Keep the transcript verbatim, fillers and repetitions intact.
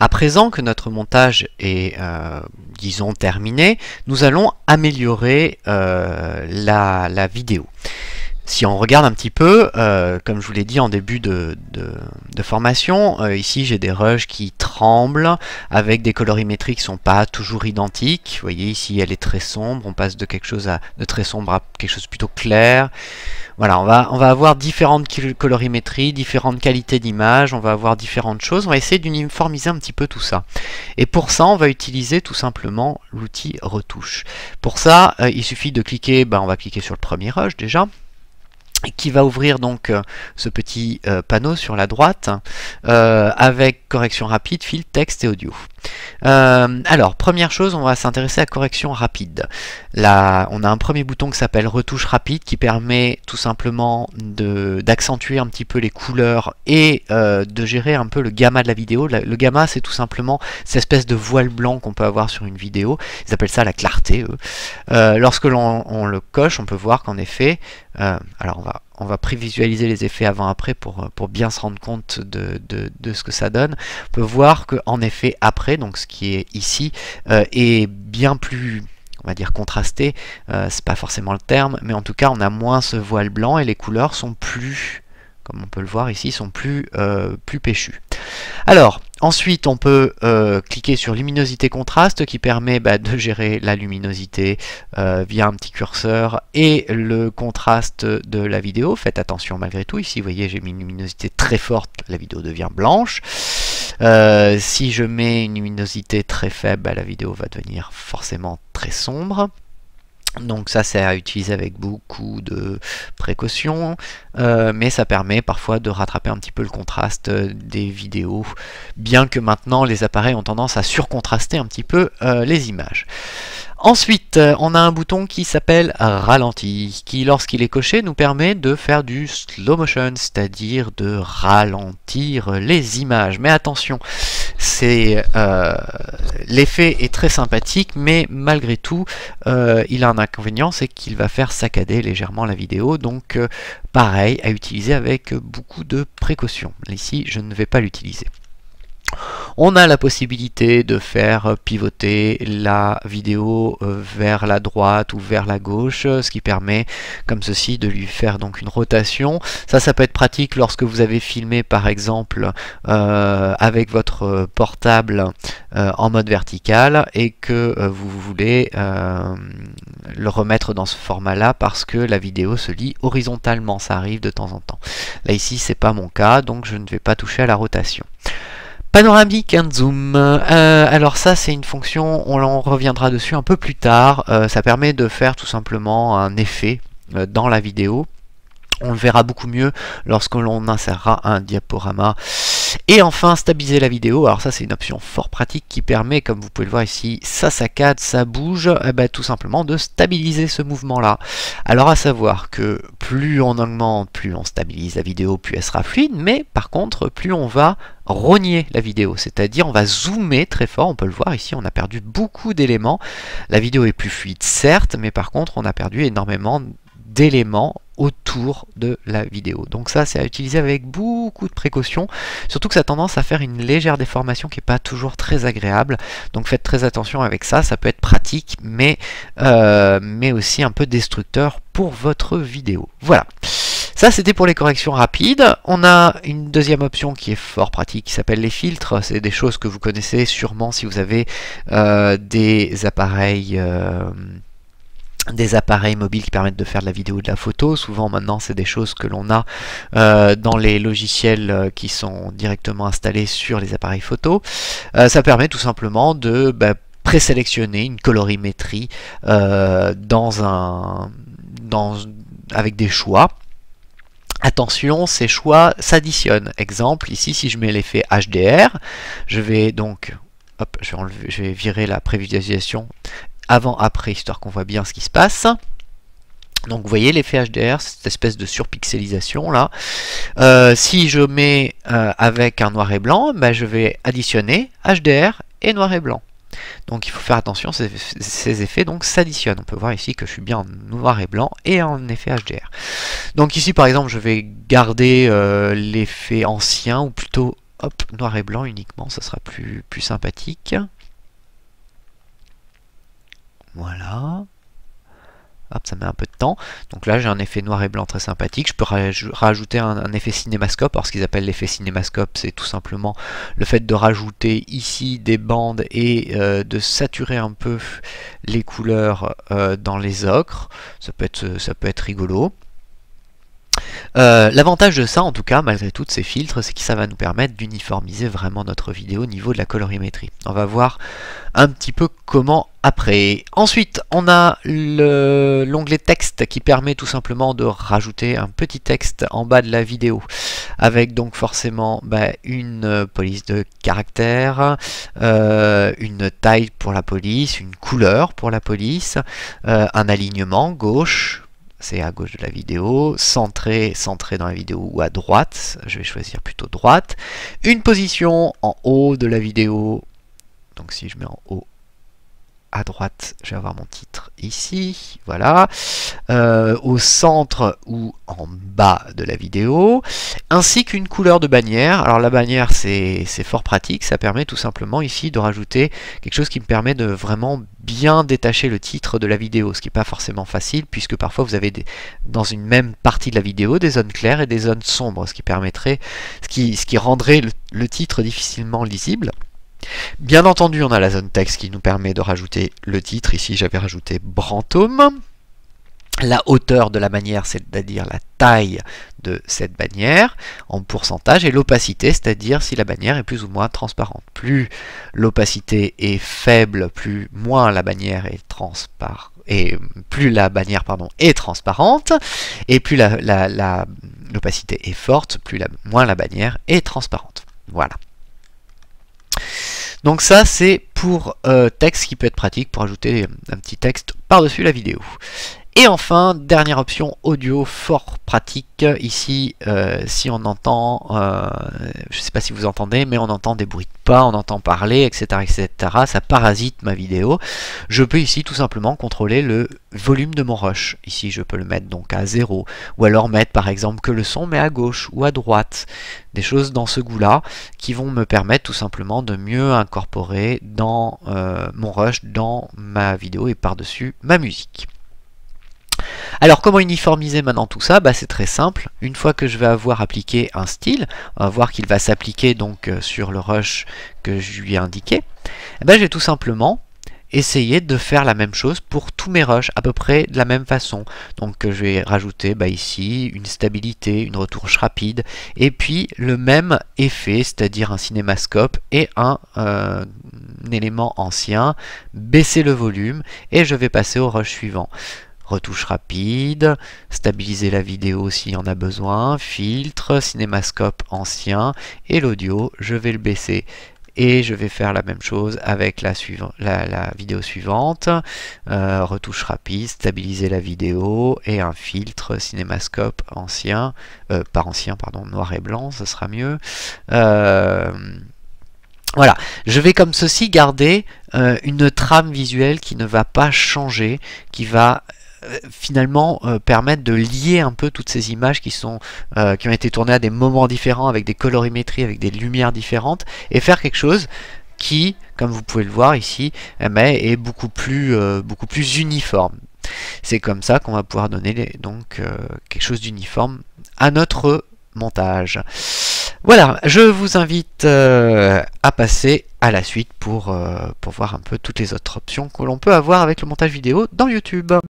À présent que notre montage est, euh, disons, terminé, nous allons améliorer euh, la, la vidéo. Si on regarde un petit peu, euh, comme je vous l'ai dit en début de, de, de formation, euh, ici j'ai des rushs qui tremblent avec des colorimétries qui ne sont pas toujours identiques. Vous voyez ici elle est très sombre, on passe de quelque chose à, de très sombre à quelque chose de plutôt clair. Voilà, on va, on va avoir différentes colorimétries, différentes qualités d'image, on va avoir différentes choses. On va essayer d'uniformiser un petit peu tout ça. Et pour ça, on va utiliser tout simplement l'outil retouche. Pour ça, euh, il suffit de cliquer, ben, on va cliquer sur le premier rush déjà, qui va ouvrir donc euh, ce petit euh, panneau sur la droite euh, avec correction rapide, filtre, texte et audio. Euh, alors, première chose, on va s'intéresser à correction rapide. Là, on a un premier bouton qui s'appelle retouche rapide qui permet tout simplement d'accentuer un petit peu les couleurs et euh, de gérer un peu le gamma de la vidéo. Le gamma, c'est tout simplement cette espèce de voile blanc qu'on peut avoir sur une vidéo. Ils appellent ça la clarté, eux. Euh, lorsque l'on le coche, on peut voir qu'en effet, euh, alors on va On va prévisualiser les effets avant-après pour, pour bien se rendre compte de, de, de ce que ça donne. On peut voir qu'en effet, après, donc ce qui est ici, euh, est bien plus, on va dire, contrasté. Euh, c'est pas forcément le terme, mais en tout cas, on a moins ce voile blanc et les couleurs sont plus, comme on peut le voir ici, sont plus, euh, plus péchues. Alors, ensuite, on peut euh, cliquer sur luminosité contraste qui permet bah, de gérer la luminosité euh, via un petit curseur et le contraste de la vidéo. Faites attention malgré tout. Ici, vous voyez, j'ai mis une luminosité très forte, la vidéo devient blanche. Euh, si je mets une luminosité très faible, bah, la vidéo va devenir forcément très sombre. Donc ça c'est à utiliser avec beaucoup de précautions, euh, mais ça permet parfois de rattraper un petit peu le contraste des vidéos, bien que maintenant les appareils ont tendance à surcontraster un petit peu euh, les images. Ensuite, on a un bouton qui s'appelle ralenti, qui lorsqu'il est coché nous permet de faire du slow motion, c'est-à-dire de ralentir les images. Mais attention, c'est euh, l'effet est très sympathique, mais malgré tout, euh, il a un inconvénient, c'est qu'il va faire saccader légèrement la vidéo. Donc, euh, pareil, à utiliser avec beaucoup de précaution. Ici, je ne vais pas l'utiliser. On a la possibilité de faire pivoter la vidéo vers la droite ou vers la gauche, ce qui permet, comme ceci, de lui faire donc une rotation. Ça, ça peut être pratique lorsque vous avez filmé, par exemple, euh, avec votre portable euh, en mode vertical et que euh, vous voulez euh, le remettre dans ce format-là parce que la vidéo se lit horizontalement. Ça arrive de temps en temps. Là, ici, c'est pas mon cas, donc je ne vais pas toucher à la rotation. Panoramique and zoom, euh, alors ça c'est une fonction, on en reviendra dessus un peu plus tard, euh, ça permet de faire tout simplement un effet euh, dans la vidéo. On le verra beaucoup mieux lorsque l'on insérera un diaporama. Et enfin, stabiliser la vidéo. Alors ça, c'est une option fort pratique qui permet, comme vous pouvez le voir ici, ça saccade, ça bouge, eh ben, tout simplement de stabiliser ce mouvement-là. Alors à savoir que plus on augmente, plus on stabilise la vidéo, plus elle sera fluide, mais par contre, plus on va rogner la vidéo, c'est-à-dire on va zoomer très fort, on peut le voir ici, on a perdu beaucoup d'éléments. La vidéo est plus fluide, certes, mais par contre, on a perdu énormément d'éléments autour de la vidéo. Donc ça, c'est à utiliser avec beaucoup de précautions, surtout que ça a tendance à faire une légère déformation qui n'est pas toujours très agréable. Donc faites très attention avec ça, ça peut être pratique, mais, euh, mais aussi un peu destructeur pour votre vidéo. Voilà. Ça, c'était pour les corrections rapides. On a une deuxième option qui est fort pratique, qui s'appelle les filtres. C'est des choses que vous connaissez sûrement si vous avez euh, des appareils... Euh, des appareils mobiles qui permettent de faire de la vidéo ou de la photo. Souvent maintenant c'est des choses que l'on a euh, dans les logiciels euh, qui sont directement installés sur les appareils photo. Euh, ça permet tout simplement de bah, présélectionner une colorimétrie euh, dans un, dans, avec des choix. Attention, ces choix s'additionnent. Exemple, ici si je mets l'effet H D R, je vais donc, hop, je vais, enlever, je vais virer la prévisualisation avant-après, histoire qu'on voit bien ce qui se passe. Donc vous voyez l'effet H D R, cette espèce de surpixelisation là. Euh, si je mets euh, avec un noir et blanc, bah, je vais additionner H D R et noir et blanc. Donc il faut faire attention, ces, ces effets donc s'additionnent. On peut voir ici que je suis bien en noir et blanc et en effet H D R. Donc ici par exemple je vais garder euh, l'effet ancien, ou plutôt hop, noir et blanc uniquement, ça sera plus, plus sympathique. Voilà. Hop, ça met un peu de temps. Donc là, j'ai un effet noir et blanc très sympathique. Je peux rajouter un, un effet cinémascope. Alors, ce qu'ils appellent l'effet cinémascope, c'est tout simplement le fait de rajouter ici des bandes et euh, de saturer un peu les couleurs euh, dans les ocres. Ça peut être, ça peut être rigolo. Euh, L'avantage de ça, en tout cas, malgré tous ces filtres, c'est que ça va nous permettre d'uniformiser vraiment notre vidéo au niveau de la colorimétrie. On va voir un petit peu comment après. Ensuite, on a l'onglet texte qui permet tout simplement de rajouter un petit texte en bas de la vidéo, avec donc forcément bah, une police de caractère, euh, une taille pour la police, une couleur pour la police, euh, un alignement gauche, c'est à gauche de la vidéo, centré, centré dans la vidéo ou à droite, je vais choisir plutôt droite, une position en haut de la vidéo, donc si je mets en haut à droite, je vais avoir mon titre ici, voilà, euh, au centre ou en bas de la vidéo, ainsi qu'une couleur de bannière. Alors la bannière c'est fort pratique, ça permet tout simplement ici de rajouter quelque chose qui me permet de vraiment bien détacher le titre de la vidéo, ce qui n'est pas forcément facile, puisque parfois vous avez des, dans une même partie de la vidéo des zones claires et des zones sombres, ce qui permettrait, ce qui, ce qui rendrait le, le titre difficilement lisible. Bien entendu, on a la zone texte qui nous permet de rajouter le titre. Ici, j'avais rajouté Brantôme. La hauteur de la bannière, c'est-à-dire la taille de cette bannière en pourcentage, et l'opacité, c'est-à-dire si la bannière est plus ou moins transparente. Plus l'opacité est faible, plus moins la bannière est transparente. Et plus la bannière pardon, est transparente, et plus l'opacité la, la, la, est forte, plus la, moins la bannière est transparente. Voilà. Donc ça c'est pour euh, texte qui peut être pratique pour ajouter un petit texte par-dessus la vidéo. Et enfin, dernière option audio fort pratique. Ici, euh, si on entend, euh, je ne sais pas si vous entendez, mais on entend des bruits de pas, on entend parler, et cetera, et cetera. Ça parasite ma vidéo. Je peux ici tout simplement contrôler le volume de mon rush. Ici, je peux le mettre donc à zéro, ou alors mettre par exemple que le son, mais à gauche ou à droite. Des choses dans ce goût-là qui vont me permettre tout simplement de mieux incorporer dans euh, mon rush dans ma vidéo et par-dessus ma musique. Alors comment uniformiser maintenant tout ça? Bah, c'est très simple. Une fois que je vais avoir appliqué un style, on va voir qu'il va s'appliquer donc sur le rush que je lui ai indiqué, eh ben, je vais tout simplement essayer de faire la même chose pour tous mes rushs à peu près de la même façon. Donc je vais rajouter bah, ici une stabilité, une retouche rapide et puis le même effet, c'est-à-dire un cinémascope et un, euh, un élément ancien, baisser le volume et je vais passer au rush suivant. Retouche rapide, stabiliser la vidéo s'il y en a besoin, filtre, cinémascope ancien et l'audio, je vais le baisser. Et je vais faire la même chose avec la, la, la vidéo suivante, euh, retouche rapide, stabiliser la vidéo et un filtre cinémascope ancien, euh, pas ancien, pardon, noir et blanc, ça sera mieux. Euh, Voilà, je vais comme ceci garder euh, une trame visuelle qui ne va pas changer, qui va euh, finalement euh, permettre de lier un peu toutes ces images qui, sont, euh, qui ont été tournées à des moments différents, avec des colorimétries, avec des lumières différentes, et faire quelque chose qui, comme vous pouvez le voir ici, eh bien, est beaucoup plus, euh, beaucoup plus uniforme. C'est comme ça qu'on va pouvoir donner les, donc euh, quelque chose d'uniforme à notre montage. Voilà, je vous invite euh, à passer à la suite pour, euh, pour voir un peu toutes les autres options que l'on peut avoir avec le montage vidéo dans YouTube.